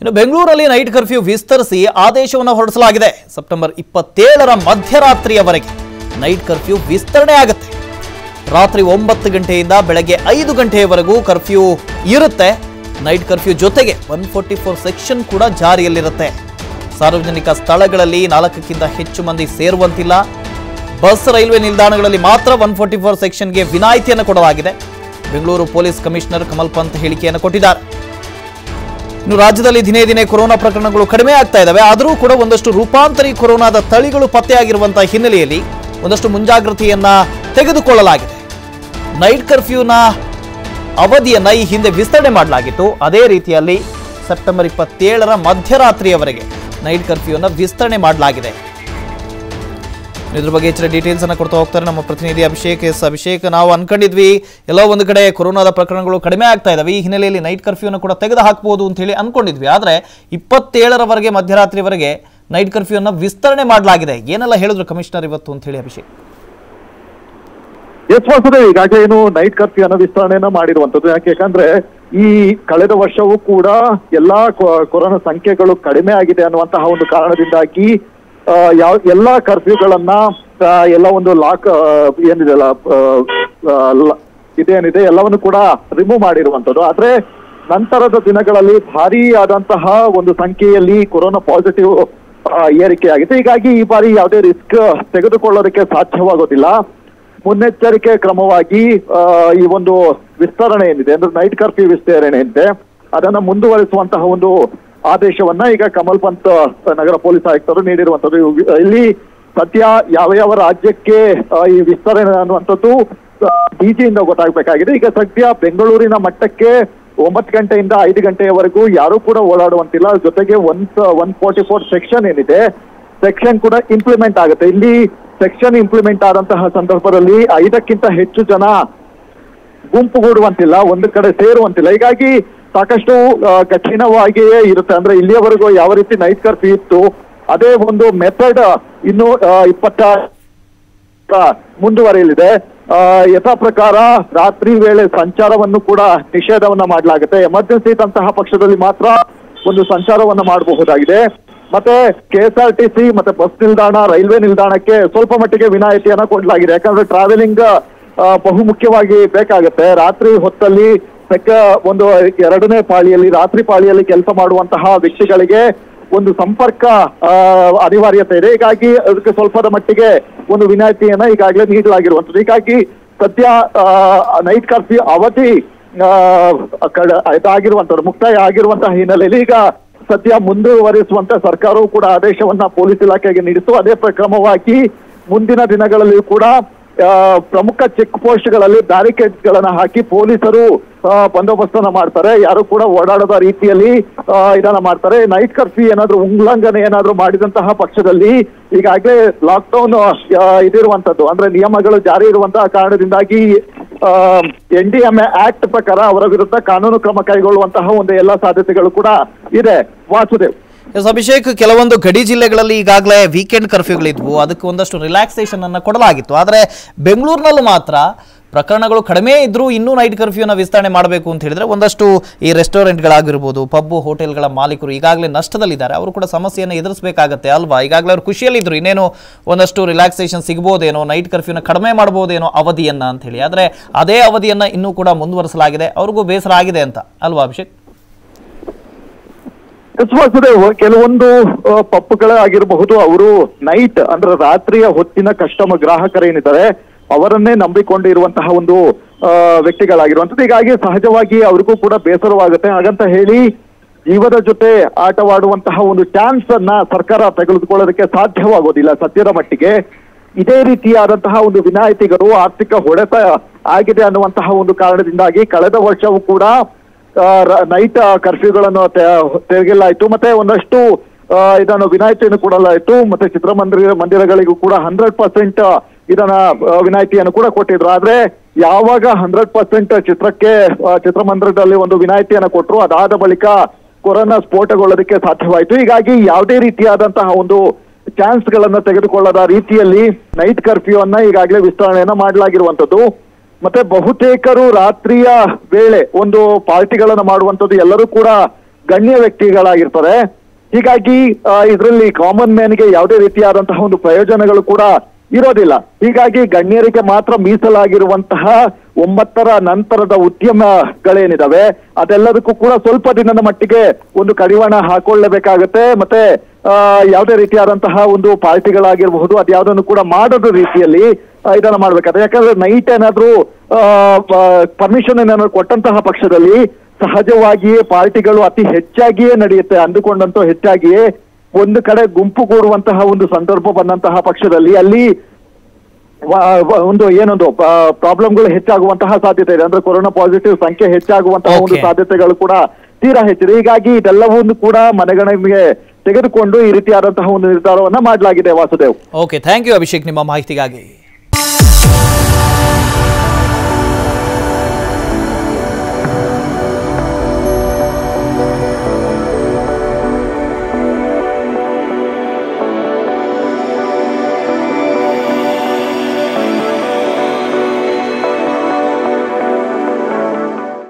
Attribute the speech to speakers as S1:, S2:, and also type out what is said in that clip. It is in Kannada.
S1: ಇನ್ನು ಬೆಂಗಳೂರಲ್ಲಿ ನೈಟ್ ಕರ್ಫ್ಯೂ ವಿಸ್ತರಿಸಿ ಆದೇಶವನ್ನು ಹೊರಡಿಸಲಾಗಿದೆ. ಸೆಪ್ಟೆಂಬರ್ 27ರ ಮಧ್ಯರಾತ್ರಿಯವರೆಗೆ ನೈಟ್ ಕರ್ಫ್ಯೂ ವಿಸ್ತರಣೆ ಆಗುತ್ತೆ. ರಾತ್ರಿ 9 ಗಂಟೆಯಿಂದ ಬೆಳಗ್ಗೆ 5 ಗಂಟೆಯವರೆಗೂ ಕರ್ಫ್ಯೂ ಇರುತ್ತೆ. ನೈಟ್ ಕರ್ಫ್ಯೂ ಜೊತೆಗೆ 144 ಸೆಕ್ಷನ್ ಕೂಡ ಜಾರಿಯಲ್ಲಿರುತ್ತೆ. ಸಾರ್ವಜನಿಕ ಸ್ಥಳಗಳಲ್ಲಿ 4ಕ್ಕಿಂತ ಹೆಚ್ಚು ಮಂದಿ ಸೇರುವಂತಿಲ್ಲ. ಬಸ್ ರೈಲ್ವೆ ನಿಲ್ದಾಣಗಳಲ್ಲಿ ಮಾತ್ರ 144 ಸೆಕ್ಷನ್ಗೆ ವಿನಾಯಿತಿಯನ್ನು ಕೊಡಲಾಗಿದೆ. ಬೆಂಗಳೂರು ಪೊಲೀಸ್ ಕಮಿಷನರ್ ಕಮಲ್ ಪಂತ್ ಹೇಳಿಕೆಯನ್ನು ಕೊಟ್ಟಿದ್ದಾರೆ. ಇನ್ನು ರಾಜ್ಯದಲ್ಲಿ ದಿನೇ ದಿನೇ ಕೊರೋನಾ ಪ್ರಕರಣಗಳು ಕಡಿಮೆ ಆಗ್ತಾ ಇದ್ದಾವೆ. ಆದರೂ ಕೂಡ ಒಂದಷ್ಟು ರೂಪಾಂತರಿ ಕೊರೋನಾದ ತಳಿಗಳು ಪತ್ತೆಯಾಗಿರುವಂತಹ ಹಿನ್ನೆಲೆಯಲ್ಲಿ ಒಂದಷ್ಟು ಮುಂಜಾಗ್ರತೆಯನ್ನ ತೆಗೆದುಕೊಳ್ಳಲಾಗಿದೆ. ನೈಟ್ ಕರ್ಫ್ಯೂನ ಅವಧಿಯನ್ನ ಈ ಹಿಂದೆ ವಿಸ್ತರಣೆ ಮಾಡಲಾಗಿತ್ತು. ಅದೇ ರೀತಿಯಲ್ಲಿ ಸೆಪ್ಟೆಂಬರ್ 27ರ ಮಧ್ಯರಾತ್ರಿಯವರೆಗೆ ನೈಟ್ ಕರ್ಫ್ಯೂನ ವಿಸ್ತರಣೆ ಮಾಡಲಾಗಿದೆ. ಇದ್ರ ಬಗ್ಗೆ ಹೆಚ್ಚಿನ ಡೀಟೇಲ್ಸ್ ಅನ್ನು ಕೊಡ್ತಾ ಹೋಗ್ತಾರೆ ನಮ್ಮ ಪ್ರತಿನಿಧಿ ಅಭಿಷೇಕ್. ಅಭಿಷೇಕ್, ನಾವು ಅನ್ಕೊಂಡಿದ್ವಿ ಎಲ್ಲೋ ಒಂದು ಕಡೆ ಕೊರೋನಾದ ಪ್ರಕರಣಗಳು ಕಡಿಮೆ ಆಗ್ತಾ ಇದಾವೆ, ಈ ಹಿನ್ನೆಲೆಯಲ್ಲಿ ನೈಟ್ ಕರ್ಫ್ಯೂನ ಕೂಡ ತೆಗೆದು ಹಾಕಬಹುದು ಅಂತ ಹೇಳಿ ಅನ್ಕೊಂಡಿದ್ವಿ. ಆದ್ರೆ 27ರವರೆಗೆ ಮಧ್ಯರಾತ್ರಿವರೆಗೆ ನೈಟ್ ಕರ್ಫ್ಯೂನ ವಿಸ್ತರಣೆ ಮಾಡಲಾಗಿದೆ. ಏನೆಲ್ಲ ಹೇಳಿದ್ರು ಕಮಿಷನರ್ ಇವತ್ತು ಅಂತ ಹೇಳಿ ಅಭಿಷೇಕ್?
S2: ಈಗಾಗಲೇ ಏನು ನೈಟ್ ಕರ್ಫ್ಯೂ ಅನ್ನೋ ವಿಸ್ತರಣೆಯನ್ನ ಮಾಡಿರುವಂತದ್ದು. ಯಾಕೆಂದ್ರೆ ಈ ಕಳೆದ ವರ್ಷವೂ ಕೂಡ ಎಲ್ಲಾ ಕೊರೋನಾ ಸಂಖ್ಯೆಗಳು ಕಡಿಮೆ ಆಗಿದೆ ಅನ್ನುವಂತಹ ಒಂದು ಕಾರಣದಿಂದಾಗಿ ಎಲ್ಲಾ ಕರ್ಫ್ಯೂಗಳನ್ನ ಎಲ್ಲ ಒಂದು ಲಾಕ್ ಏನಿದೆಲ್ಲ ಇದೇನಿದೆ ಎಲ್ಲವನ್ನು ಕೂಡ ರಿಮೂವ್ ಮಾಡಿರುವಂತದ್ದು. ಆದ್ರೆ ನಂತರದ ದಿನಗಳಲ್ಲಿ ಭಾರಿ ಆದಂತಹ ಒಂದು ಸಂಖ್ಯೆಯಲ್ಲಿ ಕೊರೋನಾ ಪಾಸಿಟಿವ್ ಏರಿಕೆಯಾಗಿದೆ. ಹೀಗಾಗಿ ಈ ಬಾರಿ ಯಾವುದೇ ರಿಸ್ಕ್ ತೆಗೆದುಕೊಳ್ಳೋದಕ್ಕೆ ಸಾಧ್ಯವಾಗೋದಿಲ್ಲ. ಮುನ್ನೆಚ್ಚರಿಕೆ ಕ್ರಮವಾಗಿ ಈ ಒಂದು ವಿಸ್ತರಣೆ ಏನಿದೆ ಅಂದ್ರೆ ನೈಟ್ ಕರ್ಫ್ಯೂ ವಿಸ್ತರಣೆ ಏನಿದೆ ಅದನ್ನ ಮುಂದುವರಿಸುವಂತಹ ಒಂದು ಆದೇಶವನ್ನ ಈಗ ಕಮಲ್ ಪಂತ್ ನಗರ ಪೊಲೀಸ್ ಆಯುಕ್ತರು ನೀಡಿರುವಂತದ್ದು. ಇಲ್ಲಿ ಸದ್ಯ ಯಾವ ಯಾವ ರಾಜ್ಯಕ್ಕೆ ಈ ವಿಸ್ತರಣೆ ಅನ್ನುವಂಥದ್ದು ಡಿಜಿಯಿಂದ ಗೊತ್ತಾಗಬೇಕಾಗಿದೆ. ಈಗ ಸದ್ಯ ಬೆಂಗಳೂರಿನ ಮಟ್ಟಕ್ಕೆ 9 ಗಂಟೆಯಿಂದ 5 ಗಂಟೆಯವರೆಗೂ ಯಾರು ಕೂಡ ಓಡಾಡುವಂತಿಲ್ಲ. ಜೊತೆಗೆ 144 ಸೆಕ್ಷನ್ ಏನಿದೆ ಸೆಕ್ಷನ್ ಕೂಡ ಇಂಪ್ಲಿಮೆಂಟ್ ಆಗುತ್ತೆ. ಇಲ್ಲಿ ಸೆಕ್ಷನ್ ಇಂಪ್ಲಿಮೆಂಟ್ ಆದಂತಹ ಸಂದರ್ಭದಲ್ಲಿ 5ಕ್ಕಿಂತ ಹೆಚ್ಚು ಜನ ಗುಂಪುಗೂಡುವಂತಿಲ್ಲ, ಒಂದು ಕಡೆ ಸೇರುವಂತಿಲ್ಲ. ಹೀಗಾಗಿ ಸಾಕಷ್ಟು ಕಠಿಣವಾಗಿಯೇ ಇರುತ್ತೆ. ಅಂದ್ರೆ ಇಲ್ಲಿಯವರೆಗೂ ಯಾವ ರೀತಿ ನೈಟ್ ಕರ್ಫ್ಯೂ ಇತ್ತು ಅದೇ ಒಂದು ಮೆಥಡ್ ಇನ್ನು 20 ಮುಂದುವರಿಯಲಿದೆ. ಯಥಾ ಪ್ರಕಾರ ರಾತ್ರಿ ವೇಳೆ ಸಂಚಾರವನ್ನು ಕೂಡ ನಿಷೇಧವನ್ನ ಮಾಡಲಾಗುತ್ತೆ. ಎಮರ್ಜೆನ್ಸಿ ಇದ್ದಂತಹ ಪಕ್ಷದಲ್ಲಿ ಮಾತ್ರ ಒಂದು ಸಂಚಾರವನ್ನ ಮಾಡಬಹುದಾಗಿದೆ. ಮತ್ತೆ KSRTC ಮತ್ತೆ ಬಸ್ ನಿಲ್ದಾಣ, ರೈಲ್ವೆ ನಿಲ್ದಾಣಕ್ಕೆ ಸ್ವಲ್ಪ ಮಟ್ಟಿಗೆ ವಿನಾಯಿತಿಯನ್ನ ಕೊಡಲಾಗಿದೆ. ಯಾಕಂದ್ರೆ ಟ್ರಾವೆಲಿಂಗ್ ಬಹುಮುಖ್ಯವಾಗಿ ಬೇಕಾಗುತ್ತೆ. ರಾತ್ರಿ ಹೊತ್ತಲ್ಲಿ ಒಂದು 2ನೇ ಪಾಳಿಯಲ್ಲಿ ರಾತ್ರಿ ಪಾಳಿಯಲ್ಲಿ ಕೆಲಸ ಮಾಡುವಂತಹ ವ್ಯಕ್ತಿಗಳಿಗೆ ಒಂದು ಸಂಪರ್ಕ ಅನಿವಾರ್ಯತೆ ಇದೆ. ಹೀಗಾಗಿ ಅದಕ್ಕೆ ಸ್ವಲ್ಪದ ಮಟ್ಟಿಗೆ ಒಂದು ವಿನಾಯಿತಿಯನ್ನ ಈಗಾಗಲೇ ನೀಡಲಾಗಿರುವಂಥದ್ದು. ಹೀಗಾಗಿ ಸದ್ಯ ನೈಟ್ ಕರ್ಫ್ಯೂ ಅವಧಿ ಇದಾಗಿರುವಂತದ್ದು ಮುಕ್ತಾಯ ಆಗಿರುವಂತಹ ಹಿನ್ನೆಲೆಯಲ್ಲಿ ಈಗ ಸದ್ಯ ಮುಂದುವರಿಸುವಂತ ಸರ್ಕಾರವು ಕೂಡ ಆದೇಶವನ್ನ ಪೊಲೀಸ್ ಇಲಾಖೆಗೆ ನೀಡಿತ್ತು. ಅದೇ ಕ್ರಮವಾಗಿ ಮುಂದಿನ ದಿನಗಳಲ್ಲಿ ಕೂಡ ಪ್ರಮುಖ ಚೆಕ್ ಪೋಸ್ಟ್ ಗಳಲ್ಲಿ ಬ್ಯಾರಿಕೇಡ್ ಗಳನ್ನ ಹಾಕಿ ಪೊಲೀಸರು ಬಂದೋಬಸ್ತನ್ನ ಮಾಡ್ತಾರೆ. ಯಾರು ಕೂಡ ಓಡಾಡದ ರೀತಿಯಲ್ಲಿ ಇದನ್ನ ಮಾಡ್ತಾರೆ. ನೈಟ್ ಕರ್ಫ್ಯೂ ಏನಾದ್ರೂ ಉಲ್ಲಂಘನೆ ಏನಾದ್ರೂ ಮಾಡಿದಂತಹ ಪಕ್ಷದಲ್ಲಿ ಈಗಾಗಲೇ ಲಾಕ್ಡೌನ್ ಇದಿರುವಂತದ್ದು ಅಂದ್ರೆ ನಿಯಮಗಳು ಜಾರಿ ಇರುವಂತಹ ಕಾರಣದಿಂದಾಗಿ NDMA ಆಕ್ಟ್ ಪ್ರಕಾರ ಅವರ ವಿರುದ್ಧ ಕಾನೂನು ಕ್ರಮ ಕೈಗೊಳ್ಳುವಂತಹ ಒಂದು ಎಲ್ಲಾ ಸಾಧ್ಯತೆಗಳು ಕೂಡ ಇದೆ. ವಾಸುದೇವ್.
S1: ಅಭಿಷೇಕ್, ಕೆಲವೊಂದು ಗಡಿ ಜಿಲ್ಲೆಗಳಲ್ಲಿ ಈಗಾಗಲೇ ವೀಕೆಂಡ್ ಕರ್ಫ್ಯೂಗಳಿದ್ವು, ಅದಕ್ಕೆ ಒಂದಷ್ಟು ರಿಲ್ಯಾಕ್ಸೇಷನ್ ಅನ್ನು ಕೊಡಲಾಗಿತ್ತು. ಆದರೆ ಬೆಂಗಳೂರಿನಲ್ಲೂ ಮಾತ್ರ ಪ್ರಕರಣಗಳು ಕಡಿಮೆ ಇದ್ರೂ ಇನ್ನೂ ನೈಟ್ ಕರ್ಫ್ಯೂನ ವಿಸ್ತರಣೆ ಮಾಡಬೇಕು ಅಂತ ಹೇಳಿದ್ರೆ ಒಂದಷ್ಟು ಈ ರೆಸ್ಟೋರೆಂಟ್ಗಳಾಗಿರ್ಬೋದು, ಪಬ್ ಹೋಟೆಲ್ಗಳ ಮಾಲೀಕರು ಈಗಾಗಲೇ ನಷ್ಟದಲ್ಲಿದ್ದಾರೆ. ಅವರು ಕೂಡ ಸಮಸ್ಯೆಯನ್ನು ಎದುರಿಸಬೇಕಾಗತ್ತೆ ಅಲ್ವಾ? ಈಗಾಗಲೇ ಅವರು ಖುಷಿಯಲ್ಲಿದ್ರು, ಇನ್ನೇನು ಒಂದಷ್ಟು ರಿಲ್ಯಾಕ್ಸೇಷನ್ ಸಿಗ್ಬೋದೇನೋ, ನೈಟ್ ಕರ್ಫ್ಯೂನ ಕಡಿಮೆ ಮಾಡ್ಬೋದೇನೋ ಅವಧಿಯನ್ನ ಅಂತ ಹೇಳಿ. ಆದರೆ ಅದೇ ಅವಧಿಯನ್ನ ಇನ್ನೂ ಕೂಡ ಮುಂದುವರಿಸಲಾಗಿದೆ. ಅವ್ರಿಗೂ ಬೇಸರ ಆಗಿದೆ ಅಂತ ಅಲ್ವಾ ಅಭಿಷೇಕ್?
S2: ಕೆಲವೊಂದು ಪಬ್ಗಳಾಗಿರಬಹುದು ಅವರು ನೈಟ್ ಅಂದ್ರೆ ರಾತ್ರಿಯ ಹೊತ್ತಿನ ಗ್ರಾಹಕರೇನಿದ್ದಾರೆ ಅವರನ್ನೇ ನಂಬಿಕೊಂಡಿರುವಂತಹ ಒಂದು ವ್ಯಕ್ತಿಗಳಾಗಿರುವಂತದ್ದು. ಹೀಗಾಗಿ ಸಹಜವಾಗಿ ಅವ್ರಿಗೂ ಕೂಡ ಬೇಸರವಾಗುತ್ತೆ. ಹಾಗಂತ ಹೇಳಿ ಜೀವದ ಜೊತೆ ಆಟವಾಡುವಂತಹ ಒಂದು ಚಾನ್ಸ್ ಅನ್ನ ಸರ್ಕಾರ ತೆಗೆದುಕೊಳ್ಳೋದಕ್ಕೆ ಸಾಧ್ಯವಾಗೋದಿಲ್ಲ. ಸದ್ಯದ ಮಟ್ಟಿಗೆ ಇದೇ ರೀತಿಯಾದಂತಹ ಒಂದು ವಿನಾಯಿತಿಗಳು ಆರ್ಥಿಕ ಹೊಡೆತ ಆಗಿದೆ ಅನ್ನುವಂತಹ ಒಂದು ಕಾರಣದಿಂದಾಗಿ ಕಳೆದ ವರ್ಷವೂ ಕೂಡ ನೈಟ್ ಕರ್ಫ್ಯೂಗಳನ್ನು ತೆಗೆಯಲಾಯಿತು. ಮತ್ತೆ ಒಂದಷ್ಟು ಇದನ್ನು ವಿನಾಯಿತಿಯನ್ನು ಕೊಡಲಾಯಿತು. ಮತ್ತೆ ಮಂದಿರಗಳಿಗೂ ಕೂಡ 100% ಇದನ್ನ ವಿನಾಯಿತಿಯನ್ನು ಕೂಡ ಕೊಟ್ಟಿದ್ರು. ಆದ್ರೆ ಯಾವಾಗ 100% ಚಿತ್ರಮಂದಿರದಲ್ಲಿ ಒಂದು ವಿನಾಯಿತಿಯನ್ನು ಕೊಟ್ಟರು, ಅದಾದ ಬಳಿಕ ಕೊರೋನಾ ಸ್ಫೋಟಗೊಳ್ಳೋದಕ್ಕೆ ಸಾಧ್ಯವಾಯಿತು. ಹೀಗಾಗಿ ಯಾವುದೇ ರೀತಿಯಾದಂತಹ ಒಂದು ಚಾನ್ಸ್ ಗಳನ್ನ ತೆಗೆದುಕೊಳ್ಳದ ರೀತಿಯಲ್ಲಿ ನೈಟ್ ಕರ್ಫ್ಯೂ ಅನ್ನ ಈಗಾಗಲೇ ವಿಸ್ತರಣೆಯನ್ನ ಮಾಡಲಾಗಿರುವಂತದ್ದು. ಮತ್ತೆ ಬಹುತೇಕರು ರಾತ್ರಿಯ ವೇಳೆ ಒಂದು ಪಾರ್ಟಿಗಳನ್ನ ಮಾಡುವಂತದ್ದು ಎಲ್ಲರೂ ಕೂಡ ಗಣ್ಯ ವ್ಯಕ್ತಿಗಳಾಗಿರ್ತಾರೆ. ಹೀಗಾಗಿ ಇದರಲ್ಲಿ ಕಾಮನ್ ಮ್ಯಾನ್ಗೆ ಯಾವುದೇ ರೀತಿಯಾದಂತಹ ಒಂದು ಪ್ರಯೋಜನಗಳು ಕೂಡ ಇರೋದಿಲ್ಲ. ಹೀಗಾಗಿ ಗಣ್ಯರಿಗೆ ಮಾತ್ರ ಮೀಸಲಾಗಿರುವಂತಹ 9ರ ನಂತರದ ಉದ್ಯಮಗಳೇನಿದಾವೆ ಅದೆಲ್ಲದಕ್ಕೂ ಕೂಡ ಸ್ವಲ್ಪ ದಿನದ ಮಟ್ಟಿಗೆ ಒಂದು ಕಡಿವಾಣ ಹಾಕೊಳ್ಳೇಬೇಕಾಗತ್ತೆ. ಮತ್ತೆ ಯಾವುದೇ ರೀತಿಯಾದಂತಹ ಒಂದು ಪಾರ್ಟಿಗಳಾಗಿರಬಹುದು ಅದ್ಯಾವುದನ್ನು ಕೂಡ ಮಾಡದ ರೀತಿಯಲ್ಲಿ ಇದನ್ನ ಮಾಡ್ಬೇಕಾದ್ರೆ, ಯಾಕಂದ್ರೆ ನೈಟ್ ಏನಾದ್ರೂ ಪರ್ಮಿಷನ್ ಏನಾದ್ರು ಕೊಟ್ಟಂತಹ ಪಕ್ಷದಲ್ಲಿ ಸಹಜವಾಗಿಯೇ ಪಾರ್ಟಿಗಳು ಅತಿ ಹೆಚ್ಚಾಗಿಯೇ ನಡೆಯುತ್ತೆ. ಅಂದುಕೊಂಡಂತೂ ಹೆಚ್ಚಾಗಿಯೇ ಒಂದು ಕಡೆ ಗುಂಪು ಕೂಡುವಂತಹ ಒಂದು ಸಂದರ್ಭ ಬಂದಂತಹ ಪಕ್ಷದಲ್ಲಿ ಅಲ್ಲಿ ಒಂದು ಏನೊಂದು ಪ್ರಾಬ್ಲಮ್ಗಳು ಹೆಚ್ಚಾಗುವಂತಹ ಸಾಧ್ಯತೆ ಇದೆ. ಅಂದ್ರೆ ಕೊರೋನಾ ಪಾಸಿಟಿವ್ ಸಂಖ್ಯೆ ಹೆಚ್ಚಾಗುವಂತಹ ಒಂದು ಸಾಧ್ಯತೆಗಳು ಕೂಡ ತೀರಾ ಹೆಚ್ಚಿದೆ. ಹೀಗಾಗಿ ಇದೆಲ್ಲವನ್ನು ಕೂಡ ಮನೆಗಣನೆಗೆ ತೆಗೆದುಕೊಂಡು ಈ ರೀತಿಯಾದಂತಹ ಒಂದು ನಿರ್ಧಾರವನ್ನ ಮಾಡಲಾಗಿದೆ. Vasudev,
S1: okay, thank you Abhishek ನಿಮ್ಮ ಮಾಹಿತಿಗಾಗಿ.